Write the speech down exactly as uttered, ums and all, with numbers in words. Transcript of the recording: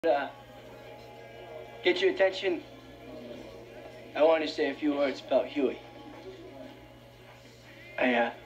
Uh, get your attention. I want to say a few words about Huey. I, uh,